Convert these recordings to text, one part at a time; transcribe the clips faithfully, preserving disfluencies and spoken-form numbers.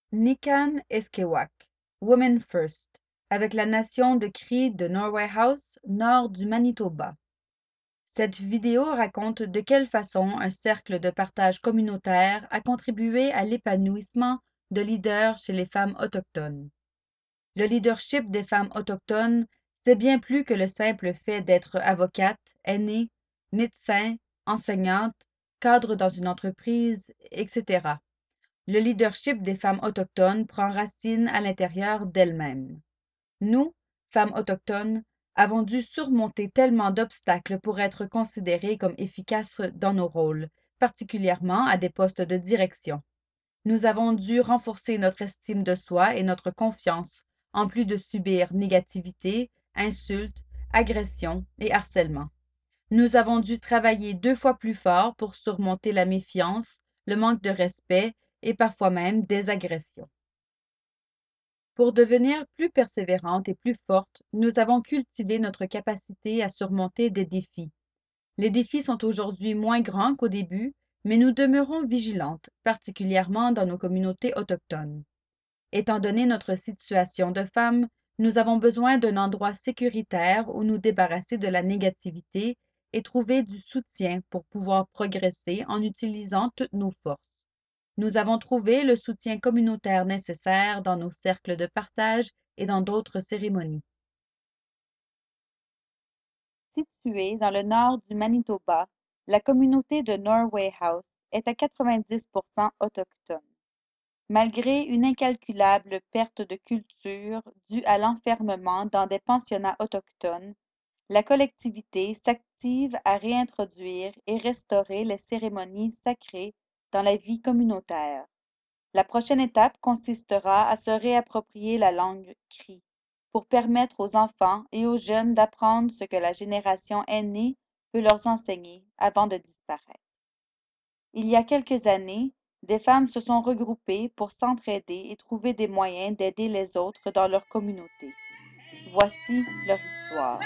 Nikan Eskewak, Women First, avec la nation de Cree de Norway House, nord du Manitoba. Cette vidéo raconte de quelle façon un cercle de partage communautaire a contribué à l'épanouissement de leaders chez les femmes autochtones. Le leadership des femmes autochtones, c'est bien plus que le simple fait d'être avocate, aînée, médecin, enseignante, cadre dans une entreprise, et cetera. Le leadership des femmes autochtones prend racine à l'intérieur d'elles-mêmes. Nous, femmes autochtones, avons dû surmonter tellement d'obstacles pour être considérées comme efficaces dans nos rôles, particulièrement à des postes de direction. Nous avons dû renforcer notre estime de soi et notre confiance, en plus de subir négativité, insultes, agressions et harcèlement. Nous avons dû travailler deux fois plus fort pour surmonter la méfiance, le manque de respect et parfois même des agressions. Pour devenir plus persévérantes et plus fortes, nous avons cultivé notre capacité à surmonter des défis. Les défis sont aujourd'hui moins grands qu'au début, mais nous demeurons vigilantes, particulièrement dans nos communautés autochtones. Étant donné notre situation de femmes, nous avons besoin d'un endroit sécuritaire où nous débarrasser de la négativité et trouver du soutien pour pouvoir progresser en utilisant toutes nos forces. Nous avons trouvé le soutien communautaire nécessaire dans nos cercles de partage et dans d'autres cérémonies. Située dans le nord du Manitoba, la communauté de Norway House est à quatre-vingt-dix pour cent autochtone. Malgré une incalculable perte de culture due à l'enfermement dans des pensionnats autochtones, la collectivité s'active à réintroduire et restaurer les cérémonies sacrées dans la vie communautaire. La prochaine étape consistera à se réapproprier la langue crie pour permettre aux enfants et aux jeunes d'apprendre ce que la génération aînée peut leur enseigner avant de disparaître. Il y a quelques années, des femmes se sont regroupées pour s'entraider et trouver des moyens d'aider les autres dans leur communauté. Voici leur histoire.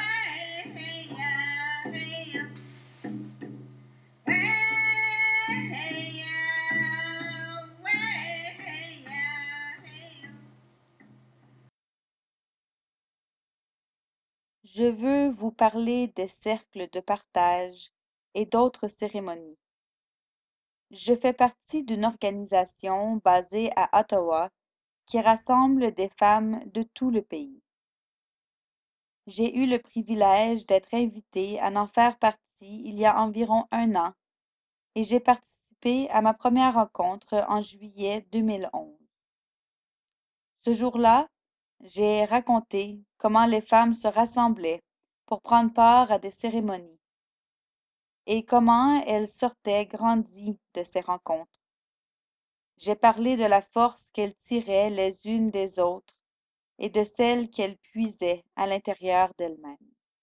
Je veux vous parler des cercles de partage et d'autres cérémonies. Je fais partie d'une organisation basée à Ottawa qui rassemble des femmes de tout le pays. J'ai eu le privilège d'être invitée à en faire partie il y a environ un an et j'ai participé à ma première rencontre en juillet deux mille onze. Ce jour-là, j'ai raconté comment les femmes se rassemblaient pour prendre part à des cérémonies et comment elles sortaient grandies de ces rencontres. J'ai parlé de la force qu'elles tiraient les unes des autres et de celle qu'elles puisaient à l'intérieur d'elles-mêmes.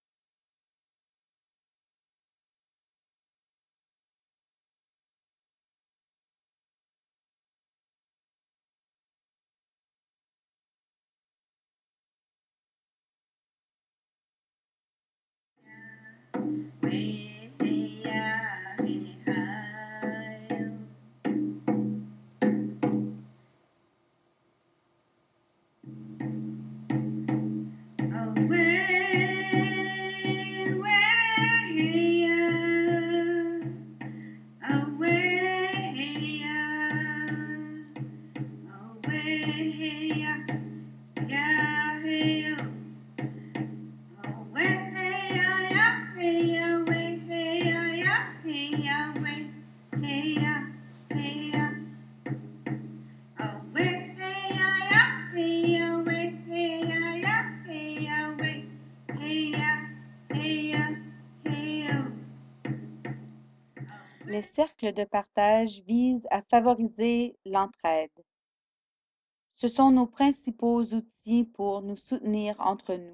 Les cercles de partage visent à favoriser l'entraide. Ce sont nos principaux outils pour nous soutenir entre nous.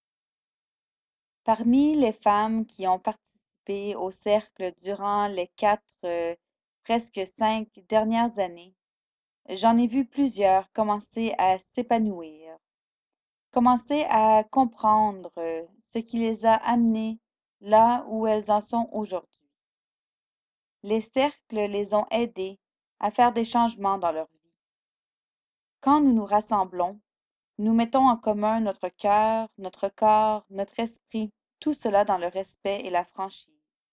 Parmi les femmes qui ont participé au cercle durant les quatre, euh, presque cinq dernières années, j'en ai vu plusieurs commencer à s'épanouir, commencer à comprendre euh, ce qui les a amenées là où elles en sont aujourd'hui. Les cercles les ont aidées à faire des changements dans leur vie. Quand nous nous rassemblons, nous mettons en commun notre cœur, notre corps, notre esprit, tout cela dans le respect et la franchise.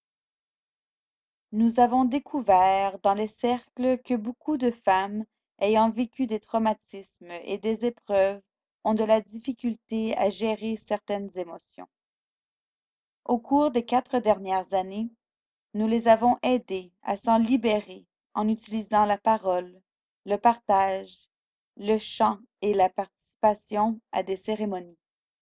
Nous avons découvert dans les cercles que beaucoup de femmes ayant vécu des traumatismes et des épreuves ont de la difficulté à gérer certaines émotions. Au cours des quatre dernières années, nous les avons aidées à s'en libérer en utilisant la parole, le partage, le chant et la participation à des cérémonies.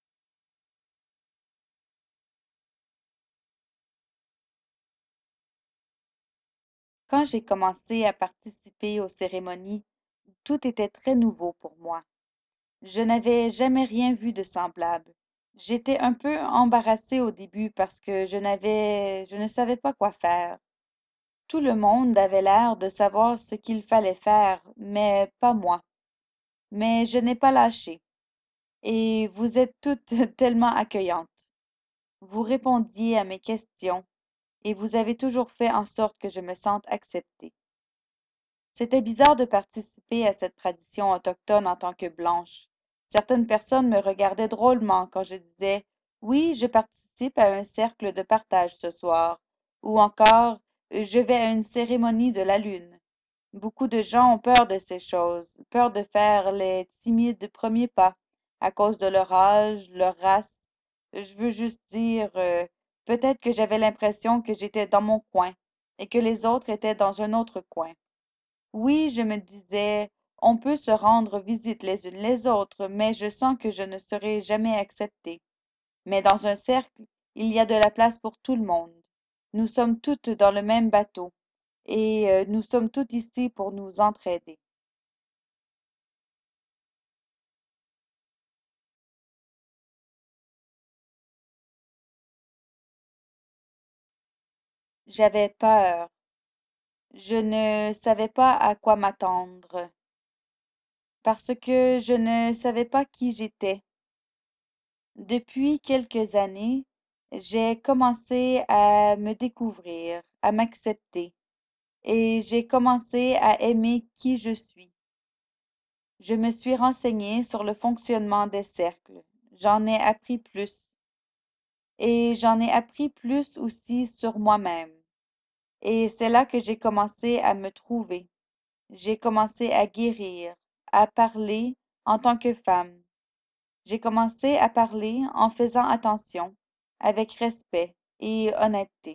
Quand j'ai commencé à participer aux cérémonies, tout était très nouveau pour moi. Je n'avais jamais rien vu de semblable. J'étais un peu embarrassée au début parce que je n'avais, je ne savais pas quoi faire. Tout le monde avait l'air de savoir ce qu'il fallait faire, mais pas moi. Mais je n'ai pas lâché. Et vous êtes toutes tellement accueillantes. Vous répondiez à mes questions et vous avez toujours fait en sorte que je me sente acceptée. C'était bizarre de participer à cette tradition autochtone en tant que blanche. Certaines personnes me regardaient drôlement quand je disais oui, je participe à un cercle de partage ce soir, ou encore je vais à une cérémonie de la lune. Beaucoup de gens ont peur de ces choses, peur de faire les timides premiers pas à cause de leur âge, leur race. Je veux juste dire, euh, peut-être que j'avais l'impression que j'étais dans mon coin et que les autres étaient dans un autre coin. Oui, je me disais, on peut se rendre visite les unes les autres, mais je sens que je ne serai jamais acceptée. Mais dans un cercle, il y a de la place pour tout le monde. Nous sommes toutes dans le même bateau et euh, nous sommes toutes ici pour nous entraider. J'avais peur. Je ne savais pas à quoi m'attendre parce que je ne savais pas qui j'étais. Depuis quelques années, j'ai commencé à me découvrir, à m'accepter et j'ai commencé à aimer qui je suis. Je me suis renseignée sur le fonctionnement des cercles. J'en ai appris plus et j'en ai appris plus aussi sur moi-même. Et c'est là que j'ai commencé à me trouver. J'ai commencé à guérir, à parler en tant que femme. J'ai commencé à parler en faisant attention, avec respect et honnêteté.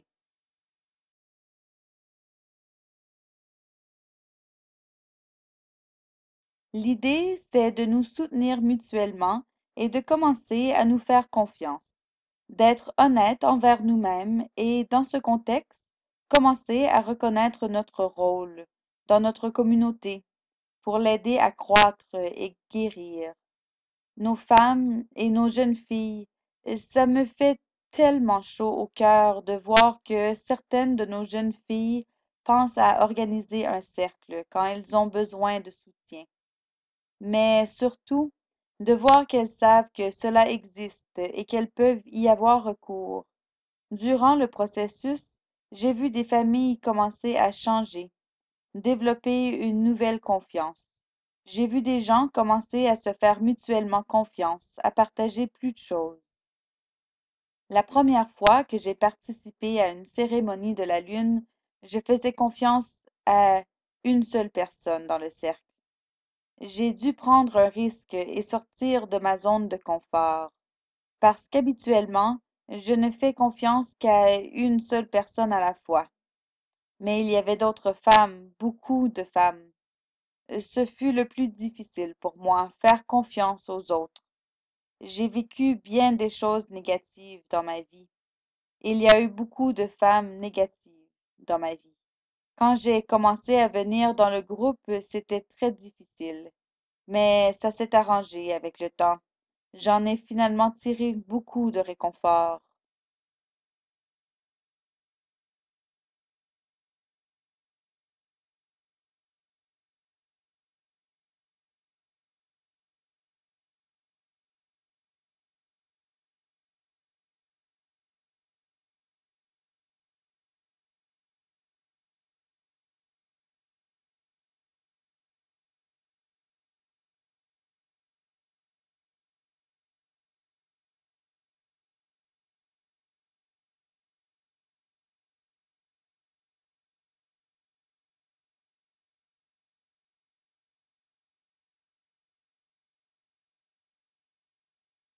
L'idée, c'est de nous soutenir mutuellement et de commencer à nous faire confiance, d'être honnête envers nous-mêmes et, dans ce contexte, commencer à reconnaître notre rôle dans notre communauté pour l'aider à croître et guérir. Nos femmes et nos jeunes filles, et ça me fait tellement chaud au cœur de voir que certaines de nos jeunes filles pensent à organiser un cercle quand elles ont besoin de soutien. Mais surtout, de voir qu'elles savent que cela existe et qu'elles peuvent y avoir recours. Durant le processus, j'ai vu des familles commencer à changer, développer une nouvelle confiance. J'ai vu des gens commencer à se faire mutuellement confiance, à partager plus de choses. La première fois que j'ai participé à une cérémonie de la lune, je faisais confiance à une seule personne dans le cercle. J'ai dû prendre un risque et sortir de ma zone de confort, parce qu'habituellement, je ne fais confiance qu'à une seule personne à la fois. Mais il y avait d'autres femmes, beaucoup de femmes. Ce fut le plus difficile pour moi, faire confiance aux autres. J'ai vécu bien des choses négatives dans ma vie. Il y a eu beaucoup de femmes négatives dans ma vie. Quand j'ai commencé à venir dans le groupe, c'était très difficile, mais ça s'est arrangé avec le temps. J'en ai finalement tiré beaucoup de réconfort.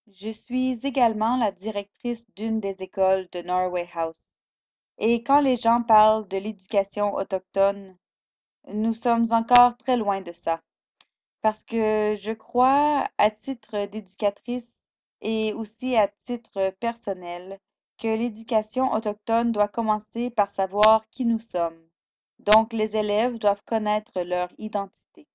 Je suis également la directrice d'une des écoles de Norway House. Et quand les gens parlent de l'éducation autochtone, nous sommes encore très loin de ça. Parce que je crois, à titre d'éducatrice et aussi à titre personnel, que l'éducation autochtone doit commencer par savoir qui nous sommes. Donc, les élèves doivent connaître leur identité.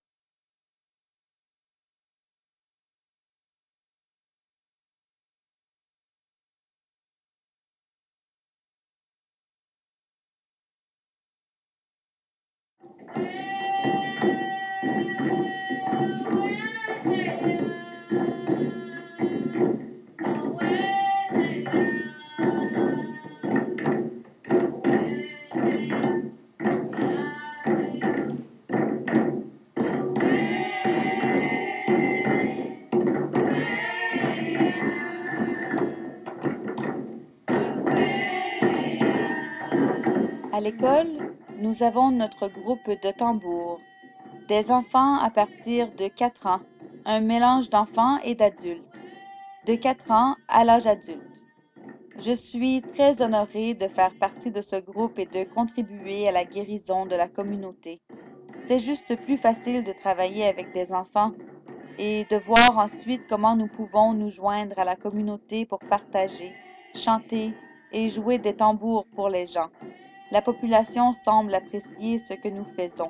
À l'école, nous avons notre groupe de tambour, des enfants à partir de quatre ans, un mélange d'enfants et d'adultes, de quatre ans à l'âge adulte. Je suis très honorée de faire partie de ce groupe et de contribuer à la guérison de la communauté. C'est juste plus facile de travailler avec des enfants et de voir ensuite comment nous pouvons nous joindre à la communauté pour partager, chanter et jouer des tambours pour les gens. La population semble apprécier ce que nous faisons.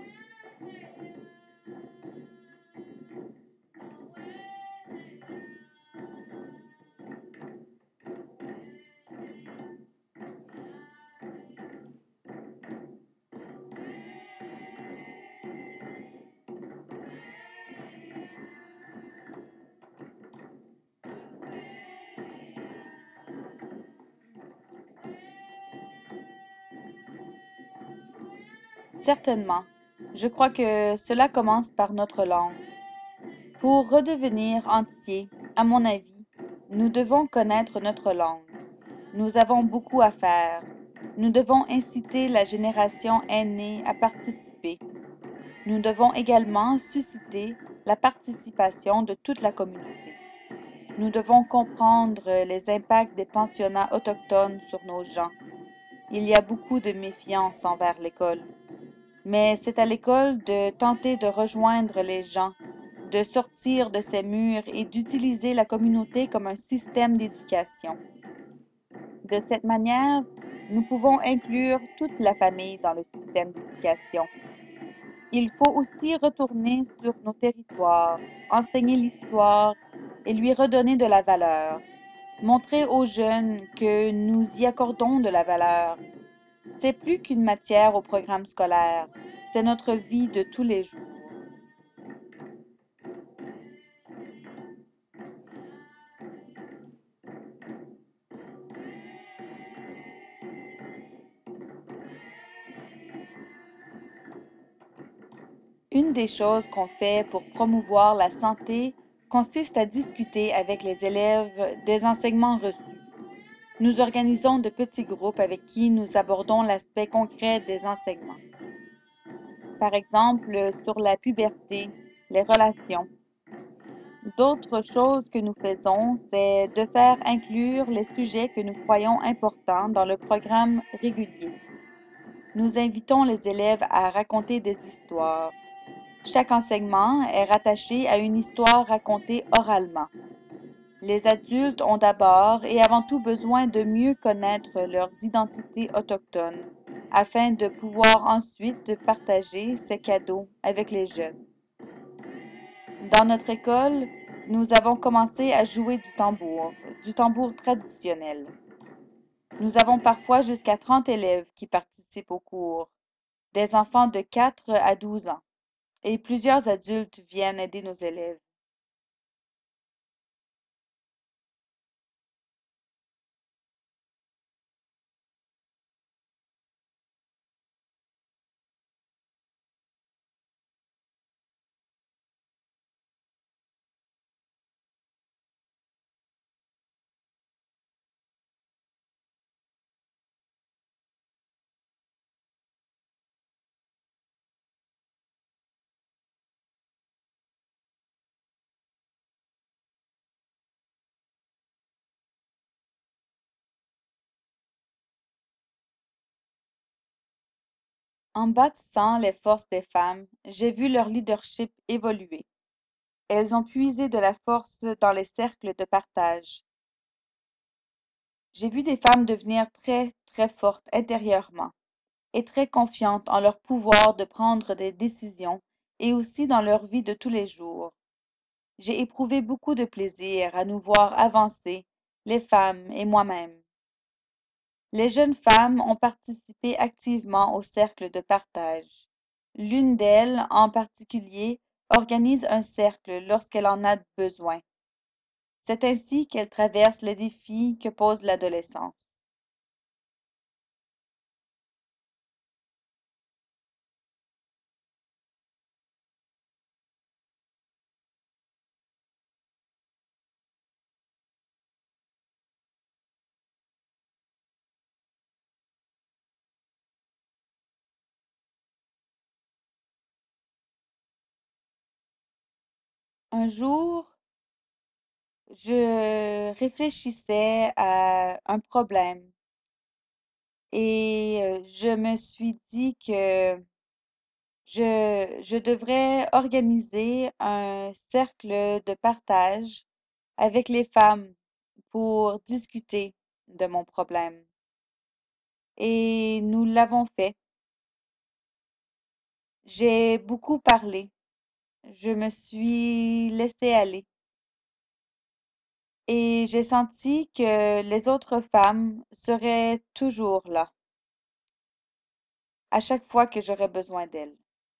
Certainement, je crois que cela commence par notre langue. Pour redevenir entier, à mon avis, nous devons connaître notre langue. Nous avons beaucoup à faire. Nous devons inciter la génération aînée à participer. Nous devons également susciter la participation de toute la communauté. Nous devons comprendre les impacts des pensionnats autochtones sur nos gens. Il y a beaucoup de méfiance envers l'école. Mais c'est à l'école de tenter de rejoindre les gens, de sortir de ces murs et d'utiliser la communauté comme un système d'éducation. De cette manière, nous pouvons inclure toute la famille dans le système d'éducation. Il faut aussi retourner sur nos territoires, enseigner l'histoire et lui redonner de la valeur. Montrer aux jeunes que nous y accordons de la valeur. C'est plus qu'une matière au programme scolaire, c'est notre vie de tous les jours. Une des choses qu'on fait pour promouvoir la santé consiste à discuter avec les élèves des enseignements reçus. Nous organisons de petits groupes avec qui nous abordons l'aspect concret des enseignements. Par exemple, sur la puberté, les relations. D'autres choses que nous faisons, c'est de faire inclure les sujets que nous croyons importants dans le programme régulier. Nous invitons les élèves à raconter des histoires. Chaque enseignement est rattaché à une histoire racontée oralement. Les adultes ont d'abord et avant tout besoin de mieux connaître leurs identités autochtones afin de pouvoir ensuite partager ces cadeaux avec les jeunes. Dans notre école, nous avons commencé à jouer du tambour, du tambour traditionnel. Nous avons parfois jusqu'à trente élèves qui participent au cours, des enfants de quatre à douze ans, et plusieurs adultes viennent aider nos élèves. En bâtissant les forces des femmes, j'ai vu leur leadership évoluer. Elles ont puisé de la force dans les cercles de partage. J'ai vu des femmes devenir très, très fortes intérieurement et très confiantes en leur pouvoir de prendre des décisions et aussi dans leur vie de tous les jours. J'ai éprouvé beaucoup de plaisir à nous voir avancer, les femmes et moi-même. Les jeunes femmes ont participé activement au cercle de partage. L'une d'elles, en particulier, organise un cercle lorsqu'elle en a besoin. C'est ainsi qu'elle traverse les défis que pose l'adolescence. Un jour, je réfléchissais à un problème et euh, je me suis dit que je, je devrais organiser un cercle de partage avec les femmes pour discuter de mon problème. Et nous l'avons fait. J'ai beaucoup parlé. Je me suis laissée aller. Et j'ai senti que les autres femmes seraient toujours là, à chaque fois que j'aurais besoin d'elles.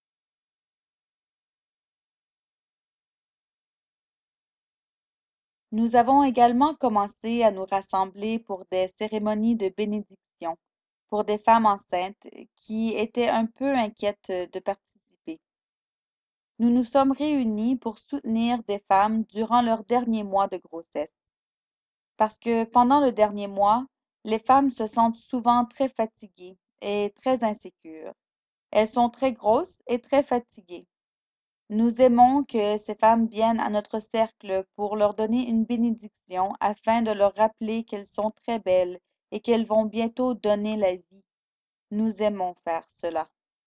Nous avons également commencé à nous rassembler pour des cérémonies de bénédiction pour des femmes enceintes qui étaient un peu inquiètes de participer. Nous nous sommes réunis pour soutenir des femmes durant leurs derniers mois de grossesse. Parce que pendant le dernier mois, les femmes se sentent souvent très fatiguées et très insécures. Elles sont très grosses et très fatiguées. Nous aimons que ces femmes viennent à notre cercle pour leur donner une bénédiction afin de leur rappeler qu'elles sont très belles et qu'elles vont bientôt donner la vie. Nous aimons faire cela.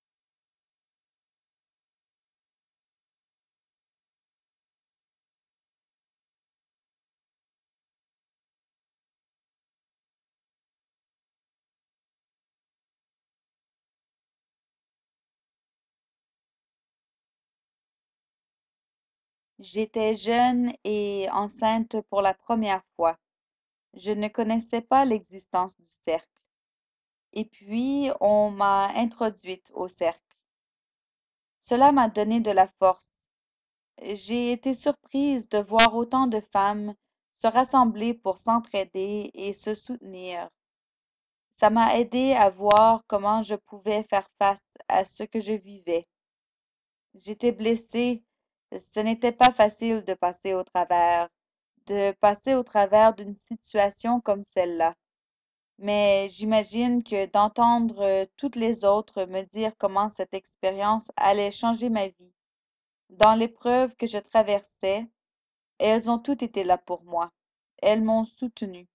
J'étais jeune et enceinte pour la première fois. Je ne connaissais pas l'existence du cercle. Et puis, on m'a introduite au cercle. Cela m'a donné de la force. J'ai été surprise de voir autant de femmes se rassembler pour s'entraider et se soutenir. Ça m'a aidé à voir comment je pouvais faire face à ce que je vivais. J'étais blessée. Ce n'était pas facile de passer au travers, de passer au travers d'une situation comme celle-là. Mais j'imagine que d'entendre euh, toutes les autres me dire comment cette expérience allait changer ma vie. Dans l'épreuve que je traversais, elles ont toutes été là pour moi. Elles m'ont soutenue.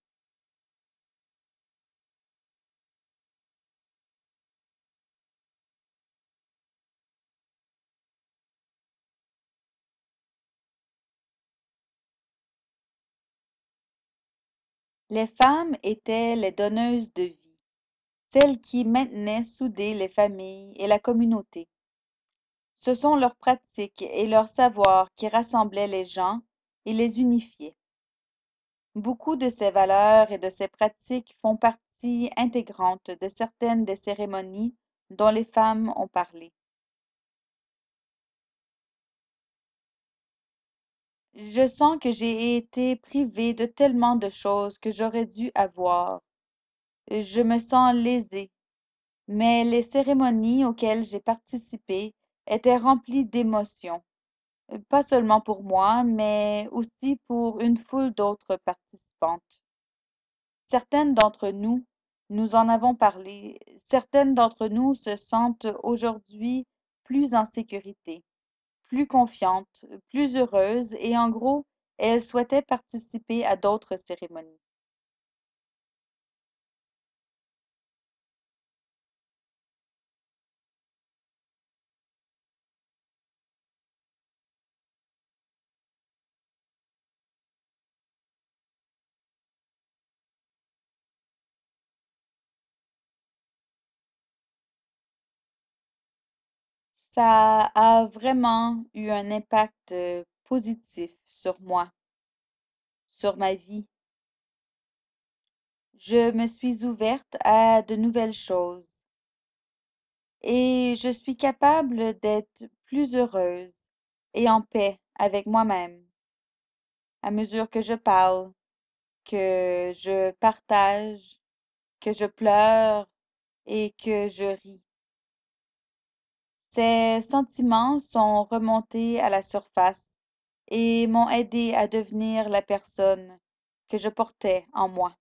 Les femmes étaient les donneuses de vie, celles qui maintenaient soudées les familles et la communauté. Ce sont leurs pratiques et leurs savoirs qui rassemblaient les gens et les unifiaient. Beaucoup de ces valeurs et de ces pratiques font partie intégrante de certaines des cérémonies dont les femmes ont parlé. Je sens que j'ai été privée de tellement de choses que j'aurais dû avoir. Je me sens lésée, mais les cérémonies auxquelles j'ai participé étaient remplies d'émotions, pas seulement pour moi, mais aussi pour une foule d'autres participantes. Certaines d'entre nous, nous en avons parlé, certaines d'entre nous se sentent aujourd'hui plus en sécurité, plus confiantes, plus heureuses et en gros, elles souhaitaient participer à d'autres cérémonies. Ça a vraiment eu un impact euh, positif sur moi, sur ma vie. Je me suis ouverte à de nouvelles choses et je suis capable d'être plus heureuse et en paix avec moi-même à mesure que je parle, que je partage, que je pleure et que je ris. Ces sentiments sont remontés à la surface et m'ont aidé à devenir la personne que je portais en moi.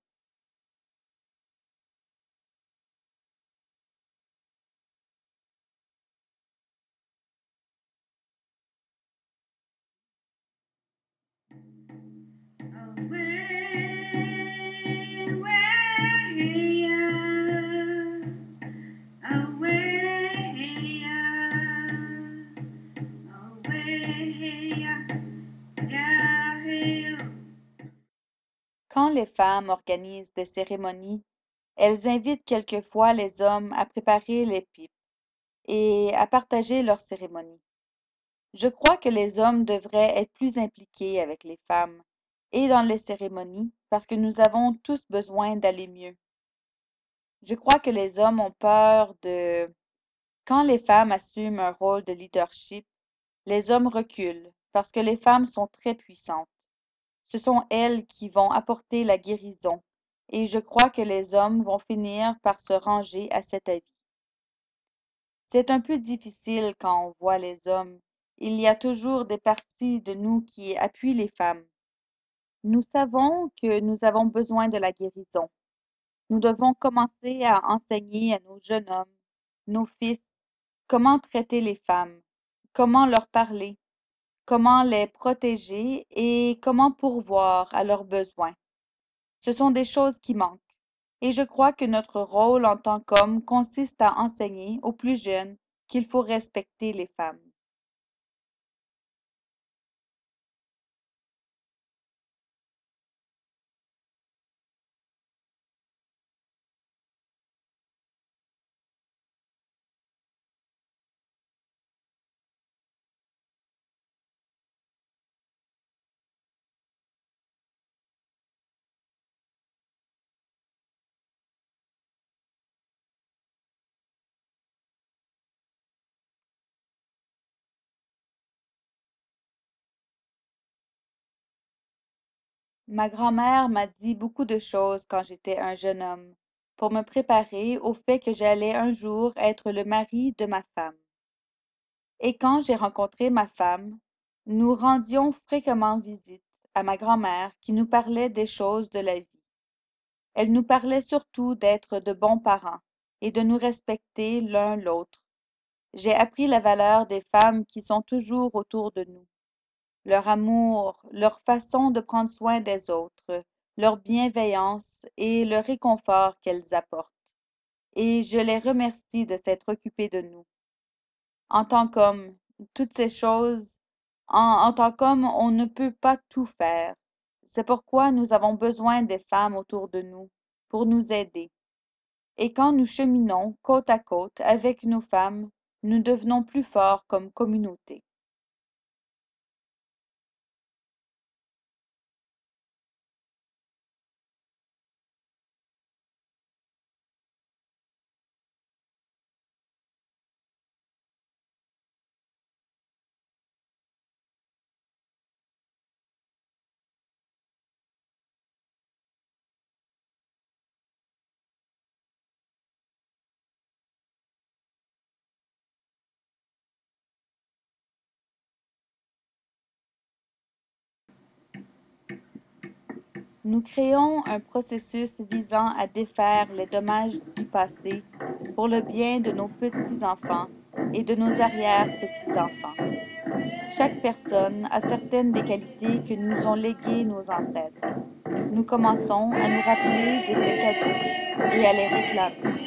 Quand les femmes organisent des cérémonies, elles invitent quelquefois les hommes à préparer les pipes et à partager leurs cérémonies. Je crois que les hommes devraient être plus impliqués avec les femmes et dans les cérémonies parce que nous avons tous besoin d'aller mieux. Je crois que les hommes ont peur de... Quand les femmes assument un rôle de leadership, les hommes reculent parce que les femmes sont très puissantes. Ce sont elles qui vont apporter la guérison et je crois que les hommes vont finir par se ranger à cet avis. C'est un peu difficile quand on voit les hommes. Il y a toujours des parties de nous qui appuient les femmes. Nous savons que nous avons besoin de la guérison. Nous devons commencer à enseigner à nos jeunes hommes, nos fils, comment traiter les femmes, comment leur parler, comment les protéger et comment pourvoir à leurs besoins. Ce sont des choses qui manquent. Et je crois que notre rôle en tant qu'hommes consiste à enseigner aux plus jeunes qu'il faut respecter les femmes. Ma grand-mère m'a dit beaucoup de choses quand j'étais un jeune homme, pour me préparer au fait que j'allais un jour être le mari de ma femme. Et quand j'ai rencontré ma femme, nous rendions fréquemment visite à ma grand-mère qui nous parlait des choses de la vie. Elle nous parlait surtout d'être de bons parents et de nous respecter l'un l'autre. J'ai appris la valeur des femmes qui sont toujours autour de nous, leur amour, leur façon de prendre soin des autres, leur bienveillance et le réconfort qu'elles apportent. Et je les remercie de s'être occupées de nous. En tant qu'homme, toutes ces choses, en, en tant qu'homme, on ne peut pas tout faire. C'est pourquoi nous avons besoin des femmes autour de nous pour nous aider. Et quand nous cheminons côte à côte avec nos femmes, nous devenons plus forts comme communauté. Nous créons un processus visant à défaire les dommages du passé pour le bien de nos petits-enfants et de nos arrière-petits-enfants. Chaque personne a certaines des qualités que nous ont léguées nos ancêtres. Nous commençons à nous rappeler de ces cadeaux et à les réclamer.